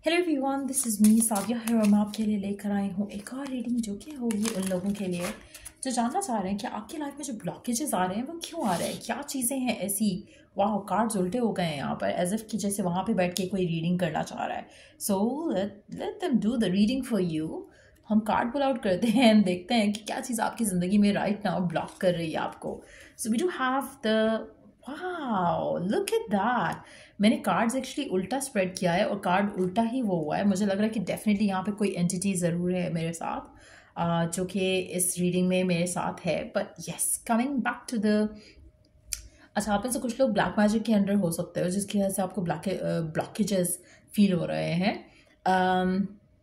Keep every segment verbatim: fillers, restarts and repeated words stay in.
Hello everyone, this is me Saviya है और मैं आपके लिए लेकर आई हूँ एक और रीडिंग जो कि होगी उन लोगों के लिए जो जानना चाह रहे हैं कि आपकी लाइफ में जो ब्लॉकेजेस आ रहे हैं वो क्यों आ रहे हैं, क्या चीज़ें हैं ऐसी। वाह, कार्ड्स उल्टे हो गए हैं यहाँ पर, एज इफ कि जैसे वहाँ पे बैठ के कोई रीडिंग करना चाह रहा है। So let let them do the reading for you. हम कार्ड पुल आउट करते हैं एंड देखते हैं कि क्या चीज़ आपकी ज़िंदगी में राइट नाउ ब्लॉक कर रही है आपको। So we do have the wow, look at that. मैंने कार्ड्स एक्चुअली उल्टा स्प्रेड किया है और कार्ड उल्टा ही वो हुआ है। मुझे लग रहा है कि डेफिनेटली यहाँ पे कोई एंटिटी ज़रूर है मेरे साथ, uh, जो कि इस रीडिंग में मेरे साथ है। But yes, coming back to the, अच्छा, आप में से कुछ लोग ब्लैक मैजिक के अंडर हो सकते हो जिसकी वजह से आपको ब्लॉक ब्लॉकेजेस फील हो रहे हैं। um,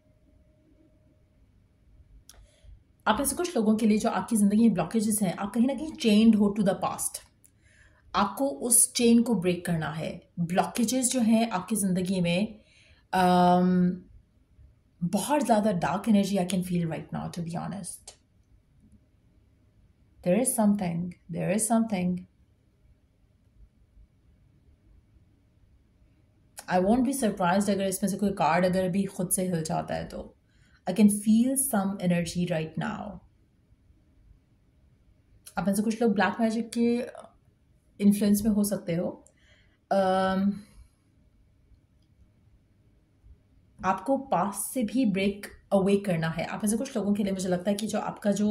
आप में से कुछ लोगों के लिए जो आपकी ज़िंदगी में ब्लॉकेजेस हैं, आप कहीं ना कहीं चेन्ड हो टू द पास्ट। आपको उस चेन को ब्रेक करना है। ब्लॉकेजेस जो हैं आपकी ज़िंदगी में, um, बहुत ज़्यादा dark energy I can feel right now, to be honest. There is something there is something I won't be surprised अगर इसमें से कोई कार्ड अगर अभी खुद से हिल जाता है तो। I can feel some energy right now. आप में से कुछ लोग ब्लैक मैजिक के इन्फ्लुएंस में हो सकते हो। um, आपको पास से भी ब्रेक अवे करना है। आप में से कुछ लोगों के लिए मुझे लगता है कि जो आपका जो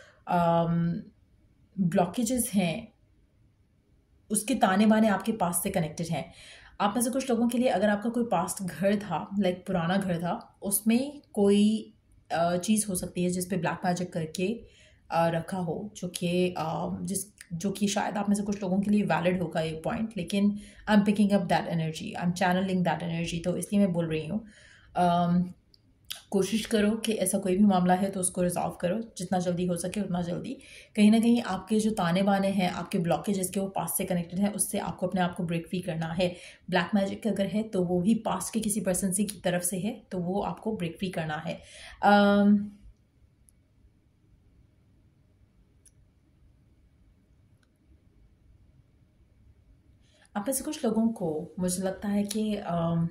ब्लॉकेजेस um, हैं उसके ताने बाने आपके पास से कनेक्टेड हैं। आप में से कुछ लोगों के लिए अगर आपका कोई पास्ट घर था, लाइक पुराना घर था, उसमें कोई uh, चीज़ हो सकती है जिस पे ब्लैक मैजिक करके uh, रखा हो, जो कि uh, जिस जो कि शायद आप में से कुछ लोगों के लिए वैलिड होगा एक पॉइंट, लेकिन I am picking up that energy, I am channelling that energy, तो इसलिए मैं बोल रही हूँ। um, कोशिश करो कि ऐसा कोई भी मामला है तो उसको रिजॉल्व करो जितना जल्दी हो सके उतना जल्दी। कहीं ना कहीं आपके जो ताने बाने हैं, आपके ब्लॉकेजेस के, वो पास्ट से कनेक्टेड हैं, उससे आपको अपने आप को ब्रेक फ्री करना है। ब्लैक मैजिक अगर है तो वो भी पास्ट के किसी पर्सन से की तरफ से है, तो वो आपको ब्रेक फ्री करना है। um, आप में से कुछ लोगों को मुझे लगता है कि um,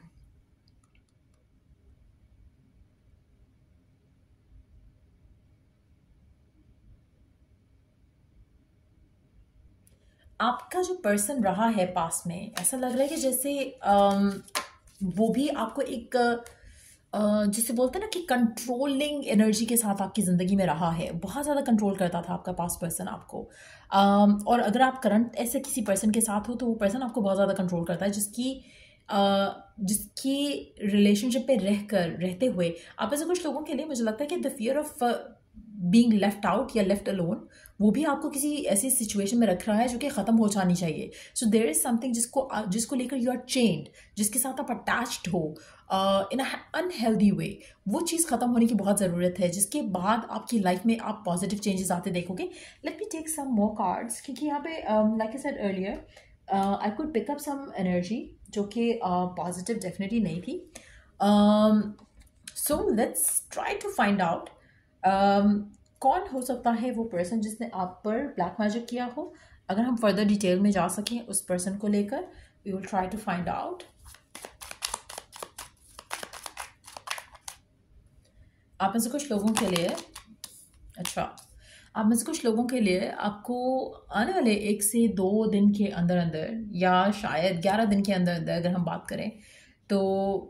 आपका जो पर्सन रहा है पास में, ऐसा लग रहा है कि जैसे um, वो भी आपको एक uh, जिसे बोलते हैं ना कि कंट्रोलिंग एनर्जी के साथ आपकी ज़िंदगी में रहा है। बहुत ज़्यादा कंट्रोल करता था आपका पास्ट पर्सन आपको। um, और अगर आप करंट ऐसे किसी पर्सन के साथ हो तो वो पर्सन आपको बहुत ज़्यादा कंट्रोल करता है, जिसकी uh, जिसकी रिलेशनशिप पे रह कर रहते हुए आप ऐसे कुछ लोगों के लिए मुझे लगता है कि the fear of being left out या लेफ्ट अलोन, वो भी आपको किसी ऐसी सिचुएशन में रख रहा है जो कि ख़त्म हो जानी चाहिए। सो देयर इज़ समथिंग जिसको जिसको लेकर यू आर चेन्ड, जिसके साथ आप अटैच्ड हो इन अ अनहेल्दी वे, वो चीज़ ख़त्म होने की बहुत ज़रूरत है, जिसके बाद आपकी लाइफ में आप पॉजिटिव चेंजेस आते देखोगे। Let me take some more cards, क्योंकि यहाँ पे like I said earlier I could pick up some energy जो कि पॉजिटिव डेफिनेटली नहीं थी। So let's try to find out कौन हो सकता है वो पर्सन जिसने आप पर ब्लैक मैजिक किया हो। अगर हम फर्दर डिटेल में जा सकें उस पर्सन को लेकर, we will try to find out. आप में से कुछ लोगों के लिए, अच्छा, आप में से कुछ लोगों के लिए आपको आने वाले एक से दो दिन के अंदर अंदर, या शायद ग्यारह दिन के अंदर अंदर अगर हम बात करें तो,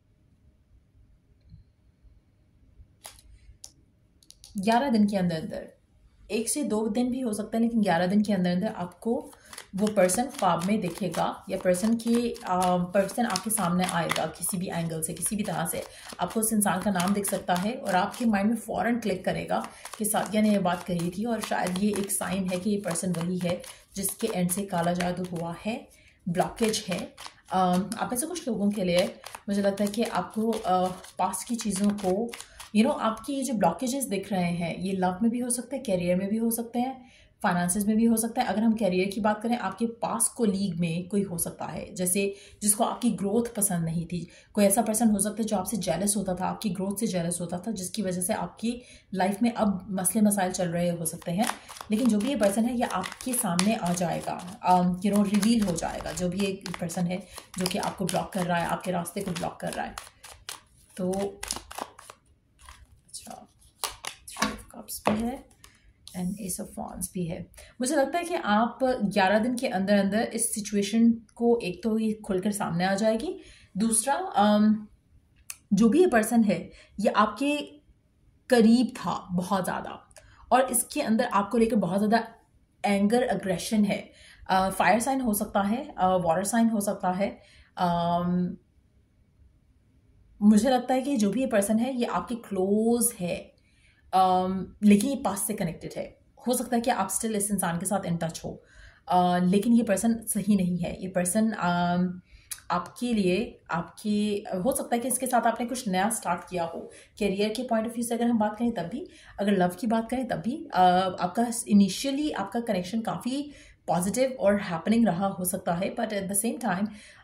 ग्यारह दिन के अंदर अंदर, एक से दो दिन भी हो सकता है, लेकिन ग्यारह दिन के अंदर अंदर आपको वो पर्सन ख्वाब में दिखेगा, या पर्सन की पर्सन आपके सामने आएगा किसी भी एंगल से, किसी भी तरह से। आपको उस इंसान का नाम दिख सकता है और आपके माइंड में फ़ौरन क्लिक करेगा कि सादिया ने ये बात कही थी, और शायद ये एक साइन है कि ये पर्सन वही है जिसके एंड से काला जादू हुआ है, ब्लॉकेज है। आप ऐसे कुछ लोगों के लिए मुझे लगता है कि आपको पास्ट की चीज़ों को, यू नो, आपकी ये जो ब्लॉकेजेस दिख रहे हैं, ये लव में भी हो सकते हैं, कैरियर में भी हो सकते हैं, फाइनेंसेस में भी हो सकता है। अगर हम कैरियर की बात करें, आपके पास कोलीग में कोई हो सकता है जैसे जिसको आपकी ग्रोथ पसंद नहीं थी। कोई ऐसा पर्सन हो सकता है जो आपसे जेलस होता था, आपकी ग्रोथ से जेलस होता था, जिसकी वजह से आपकी लाइफ में अब मसले मसाइल चल रहे हो सकते हैं। लेकिन जो भी ये पर्सन है ये आपके सामने आ जाएगा, यू नो, रिवील हो जाएगा। जो भी एक पर्सन है जो कि आपको ब्लॉक कर रहा है, आपके रास्ते को ब्लॉक कर रहा है, तो अच्छा, थ्री ऑफ कप्स भी है एंड एस ऑफ वॉन्ड्स भी है। मुझे लगता है कि आप ग्यारह दिन के अंदर अंदर इस सिचुएशन को एक तो ये खुलकर सामने आ जाएगी, दूसरा um, जो भी ये पर्सन है ये आपके करीब था बहुत ज़्यादा और इसके अंदर आपको लेकर बहुत ज़्यादा एंगर अग्रेशन है। फायर uh, साइन हो सकता है, वाटर uh, साइन हो सकता है। um, मुझे लगता है कि जो भी ये पर्सन है ये आपके क्लोज है, um, लेकिन ये पास से कनेक्टेड है। हो सकता है कि आप स्टिल इस इंसान के साथ इन टच हो, uh, लेकिन ये पर्सन सही नहीं है। ये पर्सन uh, आपके लिए आपके हो सकता है कि इसके साथ आपने कुछ नया स्टार्ट किया हो। करियर के पॉइंट ऑफ व्यू से अगर हम बात करें तब भी, अगर लव की बात करें तब भी uh, आपका इनिशियली आपका कनेक्शन काफ़ी पॉजिटिव और हैपनिंग रहा हो सकता है, but at the same time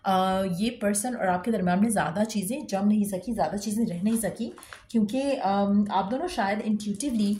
ये पर्सन और आपके दरम्यान में ज़्यादा चीज़ें जम नहीं सकी, ज़्यादा चीज़ें रह नहीं सकी, क्योंकि uh, आप दोनों शायद इंट्यूटिवली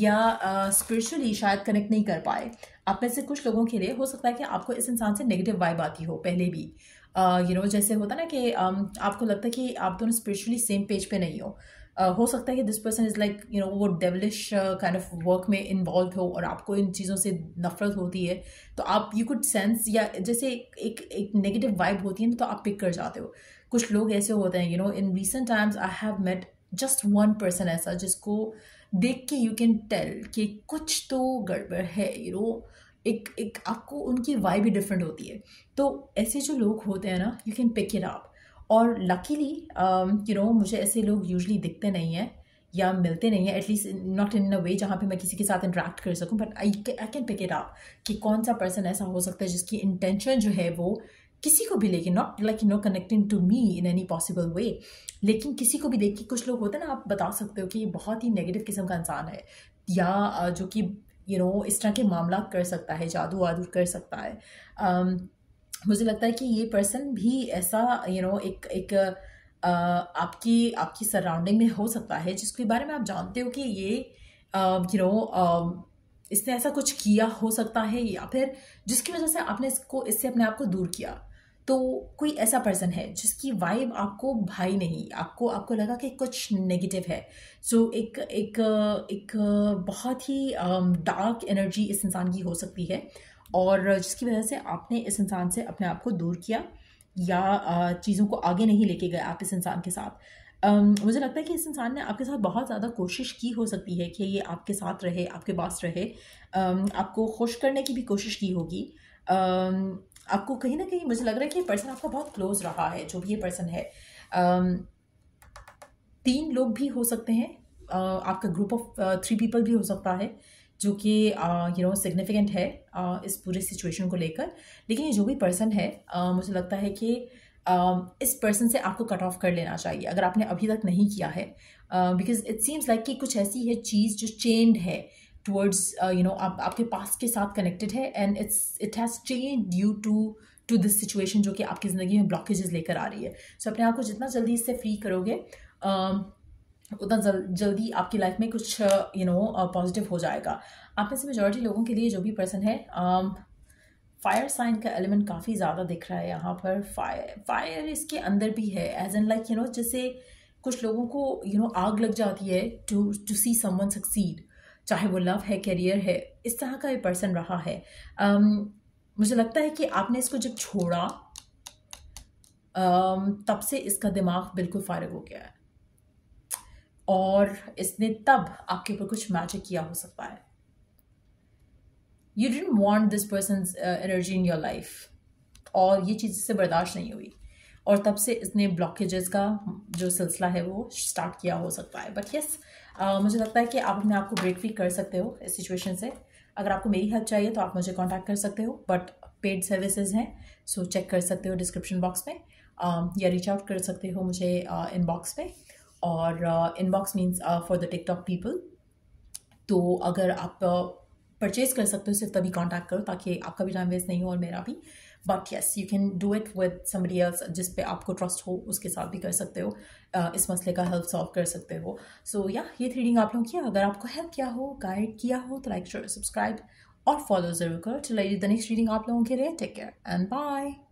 या स्पिरिचुअली uh, शायद कनेक्ट नहीं कर पाए। आप में से कुछ लोगों के लिए हो सकता है कि आपको इस इंसान से नेगेटिव वाइब आती हो पहले भी, you uh, know you know, जैसे होता ना कि um, आपको लगता है कि आप दोनों स्पिरिचुअली सेम पेज पे नहीं हो। uh, हो सकता है कि this person is like you know वो डेवलिश काइंड ऑफ वर्क में इन्वॉल्व हो और आपको इन चीज़ों से नफरत होती है, तो आप यू कुड सेंस या जैसे एक एक नेगेटिव वाइब होती है ना तो आप पिक कर जाते हो। कुछ लोग ऐसे होते हैं, you know in recent times I have met just one person ऐसा जिसको देख के यू कैन टेल कि कुछ तो गड़बड़ है, यू नो एक एक आपको उनकी वाइब भी डिफरेंट होती है। तो ऐसे जो लोग होते हैं ना you can pick it up, और लकीली यू नो मुझे ऐसे लोग यूजुअली दिखते नहीं हैं या मिलते नहीं हैं, एटलीस्ट नॉट इन अ वे जहाँ पे मैं किसी के साथ इंटरेक्ट कर सकूँ, but I I can pick it up कि कौन सा पर्सन ऐसा हो सकता है जिसकी इंटेंशन जो है वो किसी को भी लेके not like you know connecting to me in any possible way, लेकिन किसी को भी देख के कुछ लोग होते हैं ना, आप बता सकते हो कि ये बहुत ही नेगेटिव किस्म का इंसान है या जो कि यू you नो know, इस तरह के मामला कर सकता है, जादू वादू कर सकता है। um, मुझे लगता है कि ये पर्सन भी ऐसा यू you नो know, एक एक uh, आपकी आपकी सराउंडिंग में हो सकता है जिसके बारे में आप जानते हो कि ये यू नो इसने ऐसा कुछ किया हो सकता है, या फिर जिसकी वजह से आपने इसको इससे अपने आप को दूर किया। तो कोई ऐसा पर्सन है जिसकी वाइब आपको भाई नहीं, आपको आपको लगा कि कुछ नेगेटिव है। सो so, एक एक एक बहुत ही डार्क एनर्जी इस इंसान की हो सकती है और जिसकी वजह से आपने इस इंसान से अपने आप को दूर किया या चीज़ों को आगे नहीं लेके गए आप इस इंसान के साथ। Um, मुझे लगता है कि इस इंसान ने आपके साथ बहुत ज़्यादा कोशिश की हो सकती है कि ये आपके साथ रहे, आपके पास रहे, um, आपको खुश करने की भी कोशिश की होगी। um, आपको कहीं ना कहीं मुझे लग रहा है कि ये पर्सन आपका बहुत क्लोज रहा है, जो भी ये पर्सन है। um, तीन लोग भी हो सकते हैं, uh, आपका ग्रुप ऑफ थ्री पीपल भी हो सकता है जो कि यू नो सिग्निफिकेंट है uh, इस पूरे सिचुएशन को लेकर। लेकिन ये जो भी पर्सन है uh, मुझे लगता है कि Uh, इस पर्सन से आपको कट ऑफ कर लेना चाहिए अगर आपने अभी तक नहीं किया है, बिकॉज इट सीम्स लाइक कि कुछ ऐसी है चीज़ जो चेंड है टुवर्ड्स यू नो आप आपके पास्ट के साथ कनेक्टेड है and it's it has change due to to this situation जो कि आपकी ज़िंदगी में ब्लॉकेजेस लेकर आ रही है। सो so, अपने आप को जितना जल्दी इससे फ्री करोगे uh, उतना जल, जल्दी आपकी लाइफ में कुछ यू नो पॉजिटिव हो जाएगा। आप में से मेजॉरिटी लोगों के लिए जो भी पर्सन है um, फायर साइन का एलिमेंट काफ़ी ज़्यादा दिख रहा है यहाँ पर। फायर फायर इसके अंदर भी है, as an like you know जैसे कुछ लोगों को यू you नो know, आग लग जाती है to to see someone succeed, चाहे वो लव है, करियर है, इस तरह का ये पर्सन रहा है। um, मुझे लगता है कि आपने इसको जब छोड़ा um, तब से इसका दिमाग बिल्कुल फारिग हो गया है और इसने तब आपके ऊपर कुछ मैजिक किया हो सकता है। You didn't want this person's uh, energy in your life और ये चीज़ इससे बर्दाश्त नहीं हुई और तब से इसने ब्लॉकेजेस का जो सिलसिला है वो स्टार्ट किया हो सकता है। बट यस uh, मुझे लगता है कि आप अपने आप को ब्रेक फ्री कर सकते हो इस सिचुएशन से। अगर आपको मेरी हेल्प चाहिए तो आप मुझे कांटेक्ट कर सकते हो, बट पेड सर्विसेज हैं, सो चेक कर सकते हो डिस्क्रिप्शन बॉक्स में, uh, या रीच आउट कर सकते हो मुझे इनबॉक्स uh, में, और inbox means for the TikTok people. तो अगर आप uh, परचेज कर सकते हो सिर्फ तभी कांटेक्ट करो ताकि आपका भी टाइम वेस्ट नहीं हो और मेरा भी। But yes you can do it with somebody else जिस पे आपको ट्रस्ट हो, उसके साथ भी कर सकते हो, uh, इस मसले का हेल्प सॉल्व कर सकते हो। सो या ये रीडिंग आप लोगों की, अगर आपको हेल्प किया हो, गाइड किया हो तो लाइक शेयर सब्सक्राइब और फॉलो जरूर करो। चलो द नेक्स्ट रीडिंग आप लोगों के लिए, टेक केयर एंड बाय।